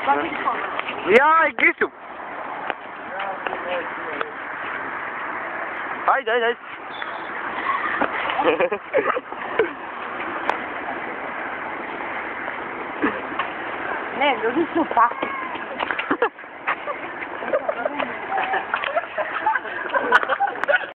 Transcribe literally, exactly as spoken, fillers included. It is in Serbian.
Ja, ik is hem. Hai, hai, hai. Nee, dat is zo pak.